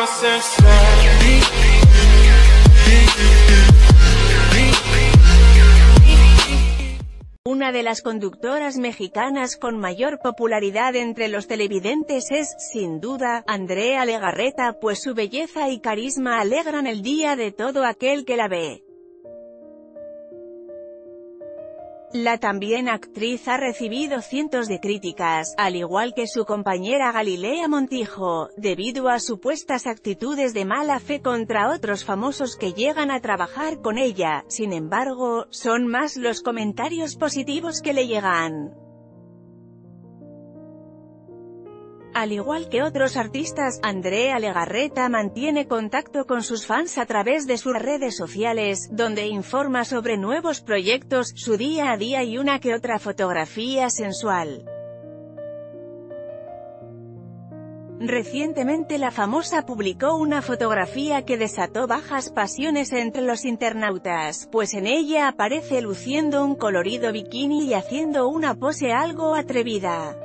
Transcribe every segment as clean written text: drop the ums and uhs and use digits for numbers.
Una de las conductoras mexicanas con mayor popularidad entre los televidentes es, sin duda, Andrea Legarreta, pues su belleza y carisma alegran el día de todo aquel que la ve. La también actriz ha recibido cientos de críticas, al igual que su compañera Galilea Montijo, debido a supuestas actitudes de mala fe contra otros famosos que llegan a trabajar con ella. Sin embargo, son más los comentarios positivos que le llegan. Al igual que otros artistas, Andrea Legarreta mantiene contacto con sus fans a través de sus redes sociales, donde informa sobre nuevos proyectos, su día a día y una que otra fotografía sensual. Recientemente la famosa publicó una fotografía que desató bajas pasiones entre los internautas, pues en ella aparece luciendo un colorido bikini y haciendo una pose algo atrevida.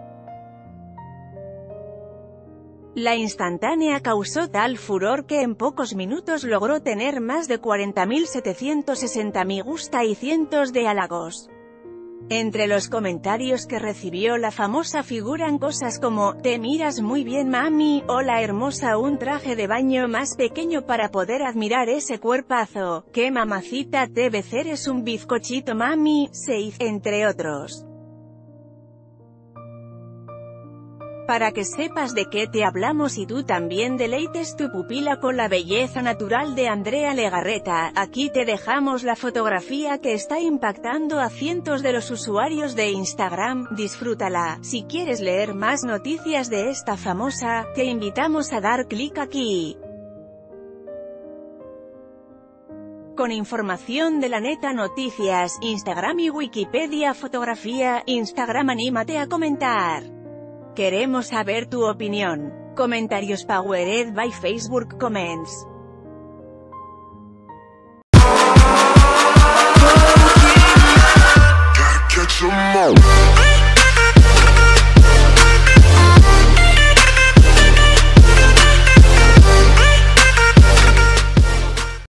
La instantánea causó tal furor que en pocos minutos logró tener más de 40.760 me gusta y cientos de halagos. Entre los comentarios que recibió la famosa figuran cosas como, «Te miras muy bien mami», «Hola hermosa, un traje de baño más pequeño para poder admirar ese cuerpazo», «Qué mamacita te ves, eres un bizcochito mami», entre otros. Para que sepas de qué te hablamos y tú también deleites tu pupila con la belleza natural de Andrea Legarreta, aquí te dejamos la fotografía que está impactando a cientos de los usuarios de Instagram. Disfrútala. Si quieres leer más noticias de esta famosa, te invitamos a dar clic aquí. Con información de La Neta Noticias, Instagram y Wikipedia. Fotografía, Instagram. Anímate a comentar. Queremos saber tu opinión. Comentarios powered by Facebook Comments. Gotta catch 'em all.